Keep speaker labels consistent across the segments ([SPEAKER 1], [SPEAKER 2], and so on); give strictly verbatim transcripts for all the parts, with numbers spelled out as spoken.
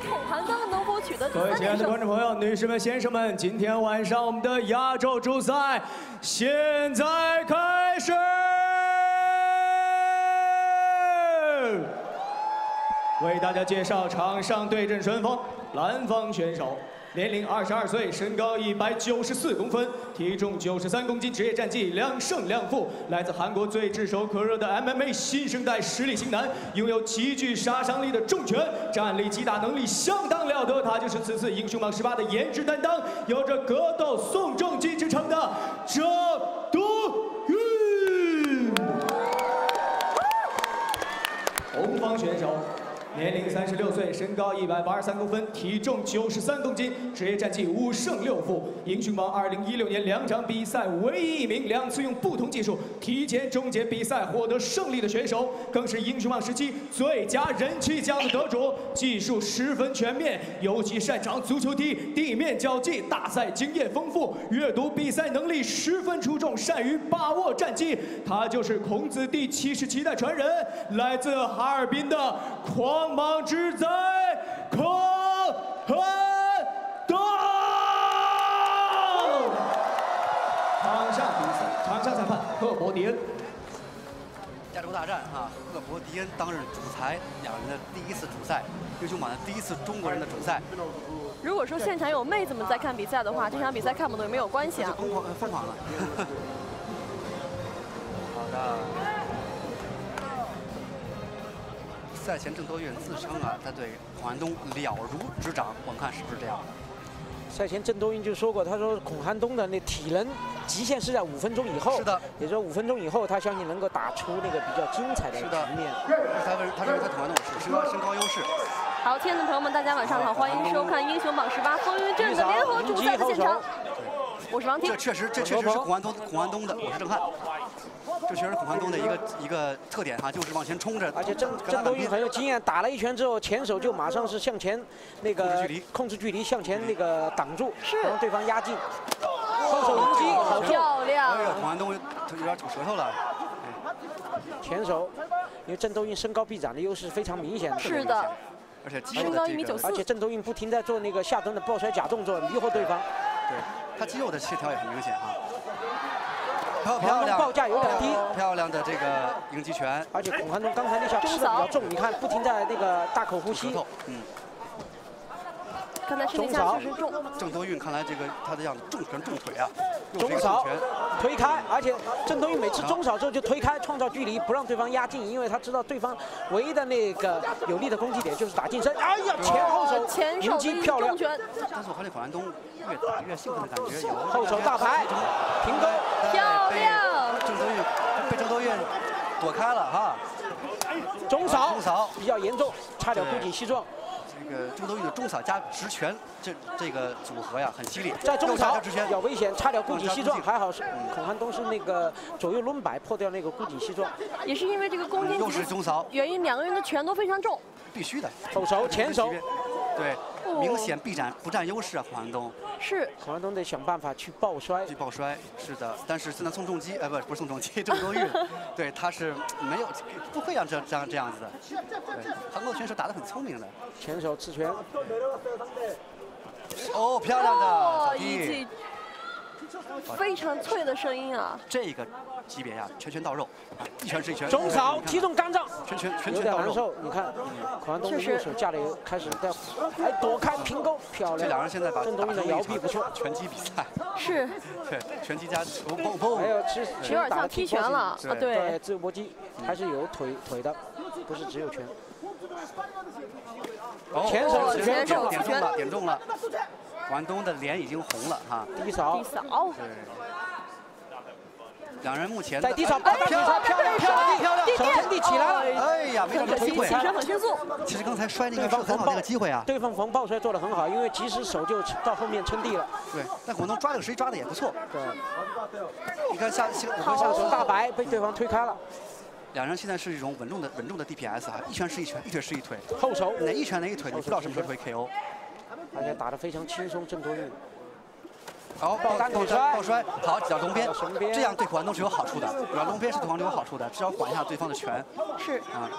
[SPEAKER 1] 孔涵东能否取得第
[SPEAKER 2] 各位亲爱的
[SPEAKER 1] 三连胜？
[SPEAKER 2] 观众朋友、女士们、先生们，今天晚上我们的亚洲主赛现在开始。为大家介绍场上对阵双方，蓝方选手。 年龄二十二岁，身高一百九十四公分，体重九十三公斤，职业战绩两胜两负，来自韩国最炙手可热的 M M A 新生代实力型男，拥有极具杀伤力的重拳，战力击打能力相当了得。他就是此次英雄榜十八的颜值担当，有着格斗宋仲基之称的郑多韵。红方选手。 年龄三十六岁，身高一百八十三公分，体重九十三公斤，职业战绩五胜六负。英雄榜二零一六年两场比赛唯一一名两次用不同技术提前终结比赛获得胜利的选手，更是英雄榜时期最佳人气奖的得主。技术十分全面，尤其擅长足球踢、地面交际，大赛经验丰富，阅读比赛能力十分出众，善于把握战机。他就是孔子第七十七代传人，来自哈尔滨的狂。 光芒之灾，孔涵东。场上比赛，场上裁判赫伯迪恩。
[SPEAKER 3] 亚洲大战啊，赫伯迪恩当日主裁，两人的第一次主赛，英雄榜的第一次中国人的主赛。
[SPEAKER 1] 如果说现场有妹子们在看比赛的话，这场比赛看不懂也没有关系啊。
[SPEAKER 3] 疯狂疯狂了。好的。 赛前郑多韵自称啊，他对孔涵东了如指掌，我们看是不是这样？
[SPEAKER 4] 赛前郑多韵就说过，他说孔涵东的那体能极限是在五分钟以后，
[SPEAKER 3] 是的，
[SPEAKER 4] 也就是说五分钟以后，他相信能够打出那个比较精彩的局面。
[SPEAKER 3] 他认他认为他孔涵东是身高身高优势。
[SPEAKER 1] 好，亲爱的朋友们，大家晚上好，欢迎收看《英雄榜十八》风云阵的联合主赛的现场。我是王婷。
[SPEAKER 3] 这确实，这确实是孔涵东孔涵东的，我是郑汉。 这确实是孔涵东的一个一个特点哈，就是往前冲着，
[SPEAKER 4] 而且郑郑多韵很有经验，打了一拳之后，前手就马上是向前那个控制距离，控制距离向前那个挡住，
[SPEAKER 1] 是
[SPEAKER 4] 让对方压进，后手迎击，好
[SPEAKER 1] 漂亮！
[SPEAKER 3] 哎呀，孔涵东有点吐舌头了。
[SPEAKER 4] 前手，因为郑多韵身高臂展的优势非常明显的，
[SPEAKER 1] 是的，
[SPEAKER 3] 而且
[SPEAKER 1] 身高一米九四，
[SPEAKER 4] 而且郑多韵不停在做那个下蹲的抱摔假动作，迷惑对方。
[SPEAKER 3] 对，他肌肉的协调也很明显啊。
[SPEAKER 4] 孔涵东报价有点低，
[SPEAKER 3] 漂亮的这个迎击拳，
[SPEAKER 4] 而且孔涵东刚才那下吃的比较重，你看不停在那个大口呼吸。
[SPEAKER 3] 嗯，
[SPEAKER 1] 刚才吃那下确实重。
[SPEAKER 3] 郑多韵看来这个他的样子重拳重腿啊，
[SPEAKER 4] 中扫推开，而且郑多韵每次中扫之后就推开，创造距离，不让对方压进，因为他知道对方唯一的那个有利的攻击点就是打近身。哎呀，前后手迎击漂亮。
[SPEAKER 3] 但是我看这孔涵东越打越兴奋的感觉有。
[SPEAKER 4] 后手大排平勾，
[SPEAKER 1] 漂亮。
[SPEAKER 3] 郑多韵被郑多韵躲开了哈。
[SPEAKER 4] 中扫
[SPEAKER 3] 中扫
[SPEAKER 4] 比较严重，差点顾颈膝撞。
[SPEAKER 3] 这个郑多韵的中扫加直拳，这这个组合呀很激烈。
[SPEAKER 4] 在中扫比较危险，差点顾颈膝撞，还好是孔涵东是那个左右抡摆破掉那个顾颈膝撞。
[SPEAKER 1] 也是因为这个攻击
[SPEAKER 3] 又是中扫，
[SPEAKER 1] 原因两个人的拳都非常重。
[SPEAKER 3] 必须的。
[SPEAKER 4] 后手前手，
[SPEAKER 3] 对，明显臂展不占优势啊，孔涵东。
[SPEAKER 1] 是。
[SPEAKER 4] 孔涵东得想办法去抱摔。
[SPEAKER 3] 去抱摔，是的。但是现在宋仲基，呃，不，不是宋仲基，郑多韵，对，他是没有不会让这这样这样子的。对，韩国选手打得很聪明的。
[SPEAKER 4] 前手刺拳，
[SPEAKER 3] 哦，漂亮的
[SPEAKER 1] 哦，一记非常脆的声音啊！
[SPEAKER 3] 这个级别呀，拳拳到肉，一拳是一拳。
[SPEAKER 4] 中扫踢中肝脏，
[SPEAKER 3] 拳拳拳
[SPEAKER 4] 有
[SPEAKER 3] 拳到肉。
[SPEAKER 4] 点难受，你看，孔涵东的右手架的开始在，哎，躲开平勾，漂亮。
[SPEAKER 3] 这两人现在把
[SPEAKER 4] 郑多韵的摇臂不错，
[SPEAKER 3] 拳击比赛
[SPEAKER 1] 是，
[SPEAKER 3] 对，拳击加嘣嘣嘣，
[SPEAKER 4] 还有其实
[SPEAKER 1] 有点像踢拳了啊，对，
[SPEAKER 4] 自由搏击还是有腿腿的，不是只有拳。 前手
[SPEAKER 1] 前手
[SPEAKER 3] 点中了，点中了。孔涵东的脸已经红了哈。
[SPEAKER 4] 低扫，
[SPEAKER 1] 低扫。
[SPEAKER 3] 对。两人目前
[SPEAKER 4] 在低扫，漂亮，漂亮，漂亮，漂亮，手撑地起来了。
[SPEAKER 3] 哎呀，没找到机会。
[SPEAKER 1] 起身很迅速。
[SPEAKER 3] 其实刚才摔那个是很好的一个机会啊。
[SPEAKER 4] 对方防抱摔做得很好，因为及时手就到后面撑地了。
[SPEAKER 3] 对，但孔涵东抓这个时机抓的也不错。
[SPEAKER 4] 对。
[SPEAKER 3] 你看下下
[SPEAKER 4] 下手大白被对方推开了。
[SPEAKER 3] 两人现在是一种稳重的稳重的 D P S 啊，一拳是一拳，一腿是一腿，
[SPEAKER 4] 后手
[SPEAKER 3] 哪一拳哪一腿，你不知道什么时候会 K O，
[SPEAKER 4] 而且打得非常轻松，郑多韵。
[SPEAKER 3] 好，
[SPEAKER 4] 抱单腿摔，
[SPEAKER 3] 抱摔，好，脚龙边，
[SPEAKER 4] 绳边，
[SPEAKER 3] 这样对孔涵东是有好处的，脚龙边是对方有好处的，只要管一下对方的拳。
[SPEAKER 1] 是
[SPEAKER 3] 啊，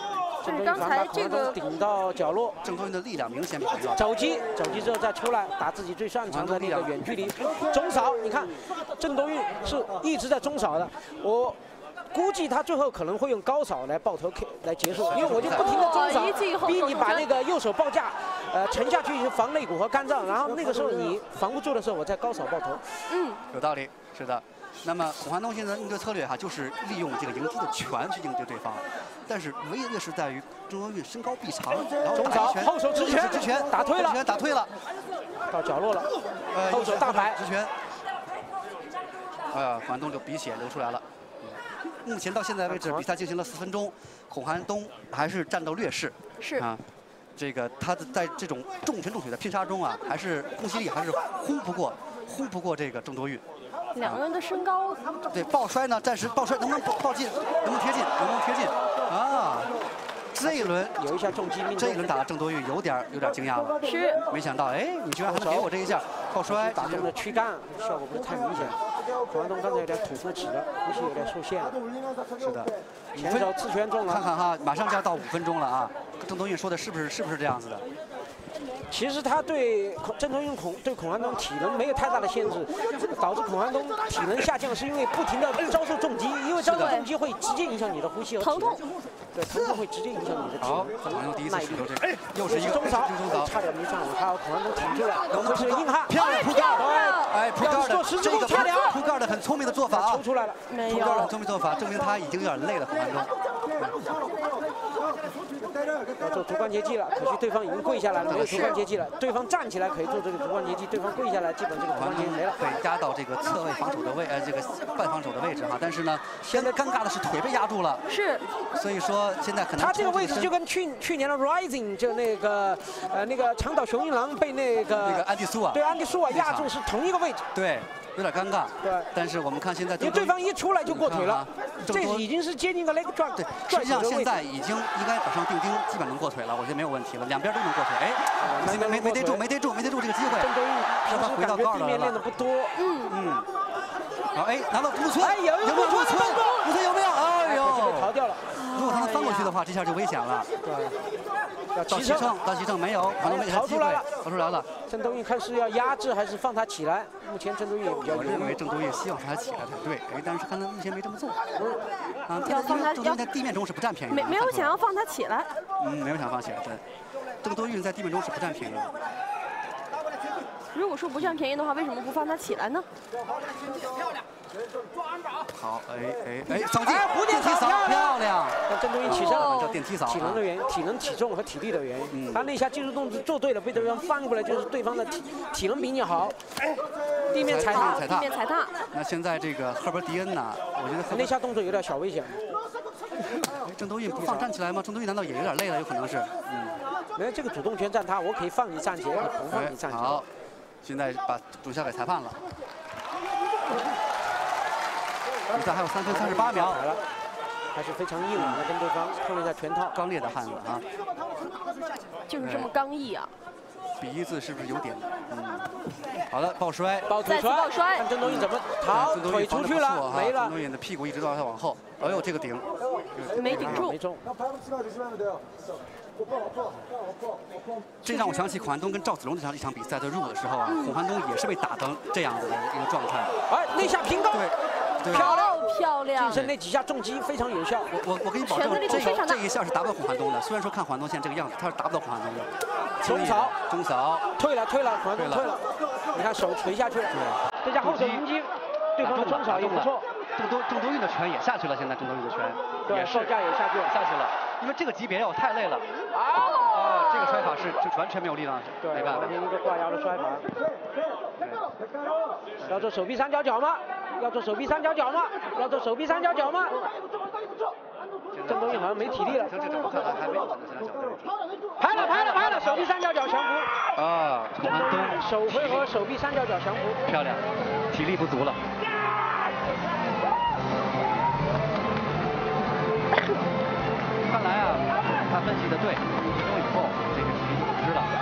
[SPEAKER 1] 但是刚才这个
[SPEAKER 4] 顶到角落，
[SPEAKER 3] 郑多云的力量明显比较
[SPEAKER 4] 肘击，肘击之后再出来打自己最擅长的那个远距离中扫。你看，郑多云是一直在中扫的，我。 估计他最后可能会用高扫来抱头 K 来结束，因为我就不停的中扫，逼你把那个右手抱架，呃沉下去防肋骨和肝脏，然后那个时候你防不住的时候，我再高扫抱头。
[SPEAKER 1] 嗯，
[SPEAKER 3] 有道理，是的。那么孔桓东现在的应对策略哈，就是利用这个迎击的拳去应对对方，但是唯一的劣势在于郑多云身高臂长，然后
[SPEAKER 4] 中扫后手直拳，
[SPEAKER 3] 直拳
[SPEAKER 4] 打退了，
[SPEAKER 3] 打退了，
[SPEAKER 4] 到角落了，
[SPEAKER 3] 呃
[SPEAKER 4] 后手大摆
[SPEAKER 3] 直拳，哎呀，孔桓东就鼻血流出来了。 目前到现在为止，比赛进行了四分钟，孔桓东还是占到劣势。
[SPEAKER 1] 是
[SPEAKER 3] 啊，这个他的在这种重拳重腿的拼杀中啊，还是攻击力还是轰不过，轰不过这个郑多云。
[SPEAKER 1] 两个人的身高，
[SPEAKER 3] 对，抱摔呢，暂时抱摔能不能抱抱近，能不能贴近，能不能贴近？啊，这一轮
[SPEAKER 4] 有一下重击命中，
[SPEAKER 3] 这一轮打的郑多云有点有点惊讶了。
[SPEAKER 1] 是，
[SPEAKER 3] 没想到，哎，你居然还能给我这一下抱摔，
[SPEAKER 4] 打中了躯干，效果不是太明显。 孔桓东刚才有点吐出气了，呼吸有点受限。
[SPEAKER 3] 是的，
[SPEAKER 4] 前手刺拳中了。
[SPEAKER 3] 看看哈，马上就要到五分钟了啊！郑多云说的是不是是不是这样子的？
[SPEAKER 4] 其实他对郑多云孔对孔桓东体能没有太大的限制，导致孔桓东体能下降，是因为不停的遭受重击，因为遭受重击会直接影响你的呼吸和
[SPEAKER 1] 疼痛。
[SPEAKER 4] 对，疼痛会直接影响你的体
[SPEAKER 3] 好，
[SPEAKER 4] 能。
[SPEAKER 3] 孔桓东第一次使用这个，又是一个
[SPEAKER 4] 中扫，
[SPEAKER 3] 中扫，
[SPEAKER 4] 差点没上，还有孔桓东挺住了，这是个硬汉，
[SPEAKER 3] 漂亮扑盖，哎，扑盖的这个
[SPEAKER 4] 差点，
[SPEAKER 3] 扑盖的很聪明的做法啊，
[SPEAKER 4] 抽出来了，
[SPEAKER 3] 扑盖的很聪明做法，证明他已经有点累了，孔桓东。
[SPEAKER 4] 要做足关节技了，可惜对方已经跪下来了，没有足关节技了。对方站起来可以做这个足关节技，对方跪下来，基本这个足关节没了。
[SPEAKER 3] 被压到这个侧位防守的位，呃，这个半防守的位置哈。但是呢，现在尴尬的是腿被压住了。
[SPEAKER 1] 是。
[SPEAKER 3] 所以说现在可能
[SPEAKER 4] 他这个位置就跟去去年的 Rising 就那个呃那个长岛雄一郎被那个
[SPEAKER 3] 那个安迪苏啊，
[SPEAKER 4] 对安迪苏啊压住是同一个位置。
[SPEAKER 3] 对。 有点尴尬，
[SPEAKER 4] 对。
[SPEAKER 3] 但是我们看现在，
[SPEAKER 4] 因为对方一出来就过腿了，这已经是接近个 leg drop。
[SPEAKER 3] 对，实际上现在已经应该往上钉钉，基本能过腿了，我觉得没有问题了，两边都能过腿。哎，没没没逮住，没逮住，没逮住这个机会。
[SPEAKER 4] 郑多云
[SPEAKER 3] 让他回到高二了。
[SPEAKER 4] 地面练的不多，
[SPEAKER 1] 嗯
[SPEAKER 3] 嗯。好，哎，拿到木村，
[SPEAKER 4] 哎，有
[SPEAKER 3] 有没有木村？木村有没有？哎呦，
[SPEAKER 4] 被逃掉了。
[SPEAKER 3] 如果他能翻过去的话，这下就危险了。
[SPEAKER 4] 对。
[SPEAKER 3] 到齐胜，到齐胜没有，孔桓东没
[SPEAKER 4] 逃出来了，
[SPEAKER 3] 逃出来了。
[SPEAKER 4] 郑多云看是要压制还是放他起来？目前郑多云也比较。
[SPEAKER 3] 我认为郑多云希望他起来才对，哎，但是看他目前没这么做。啊，
[SPEAKER 1] 要放他，
[SPEAKER 3] 郑多云在地面中是不占便宜的。
[SPEAKER 1] 没没有想要放他起来。
[SPEAKER 3] 嗯，没有想放起来，对。郑多云在地面中是不占便宜的。
[SPEAKER 1] 如果说不占便宜的话，为什么不放他起来呢？
[SPEAKER 3] 好，哎哎哎，扫地，
[SPEAKER 4] 蝴蝶
[SPEAKER 3] 扫漂亮。
[SPEAKER 4] 让郑多云起身了，
[SPEAKER 3] 叫电梯扫。
[SPEAKER 4] 体能的原因，体能、体重和体力的原因。他那下技术动作做对了，被对方翻过来，就是对方的体体能比你好。地面踩踏，
[SPEAKER 1] 地面踩踏。
[SPEAKER 3] 那现在这个赫伯迪恩呐，我觉得
[SPEAKER 4] 那下动作有点小危险。
[SPEAKER 3] 郑多云不放站起来吗？郑多云难道也有点累了？有可能是。嗯。
[SPEAKER 4] 没有这个主动权占他，我可以放你站起来，不放你站起来。
[SPEAKER 3] 好，现在把主下给裁判了。 比赛还有三分三十八秒，
[SPEAKER 4] 还是非常硬朗的跟对方碰了一下拳套，
[SPEAKER 3] 刚烈的汉子啊，
[SPEAKER 1] 就是这么刚毅啊。
[SPEAKER 3] 鼻子是不是有点？嗯，好的，抱摔，
[SPEAKER 4] 抱腿
[SPEAKER 1] 抱摔，
[SPEAKER 4] 看郑多云怎么逃，腿出去了，没了。
[SPEAKER 3] 郑多云的屁股一直到他往后，哎呦，这个顶
[SPEAKER 1] 没顶住，
[SPEAKER 4] 没中。
[SPEAKER 3] 这让我想起孔桓东跟赵子龙这场一场比赛在入的时候啊，孔桓东也是被打成这样子的一个状态。
[SPEAKER 4] 哎，那下平高，
[SPEAKER 3] 对，
[SPEAKER 4] 漂亮
[SPEAKER 1] 漂亮，
[SPEAKER 4] 近身那几下重击非常有效。
[SPEAKER 3] 我我我给你保证，这这一下是达不到孔桓东的。虽然说看孔桓东现在这个样子，他是达不到孔桓东的。
[SPEAKER 4] 中扫，
[SPEAKER 3] 中扫，
[SPEAKER 4] 退了退了，孔桓东退了。你看手垂下去了，这下后手迎击，对方的中扫也不错。
[SPEAKER 3] 郑多郑多云的拳也下去了，现在郑多云的拳
[SPEAKER 4] 也是架也下去了，
[SPEAKER 3] 下去了。 因为这个级别哦太累了啊！啊，这个摔法是就完全没有力量，
[SPEAKER 4] 对，
[SPEAKER 3] 没办法。
[SPEAKER 4] 完全一个挂腰的摔法。要做手臂三角脚吗？要做手臂三角脚吗？要做手臂三角脚吗？郑多云好像没体力了。
[SPEAKER 3] 从这角度看来还没有三角脚。
[SPEAKER 4] 拍了拍了拍了，手臂三角脚降服。
[SPEAKER 3] 啊，孔桓东
[SPEAKER 4] 首回合手臂三角脚降服，
[SPEAKER 3] 漂亮，体力不足了。 看来啊，他分析的对，一周以后这个体力就不知了。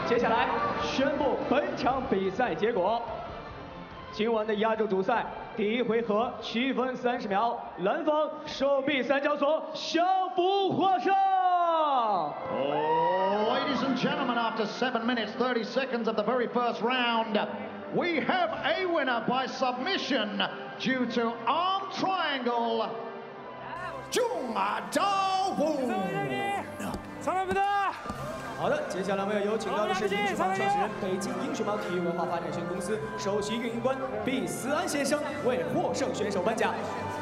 [SPEAKER 2] 接下来宣布本场比赛结果。今晚的亚洲主赛第一回合七分三十秒，蓝方手臂三角锁小福获胜。
[SPEAKER 5] Oh, ladies and gentlemen, after seven minutes thirty seconds of the very first round, we have a winner by submission due to arm triangle. 中马招呼。
[SPEAKER 2] 好的，接下来我们要有请到的是英雄榜创始人、北京英雄榜体育文化发展有限公司首席运营官毕思安先生为获胜选手颁奖。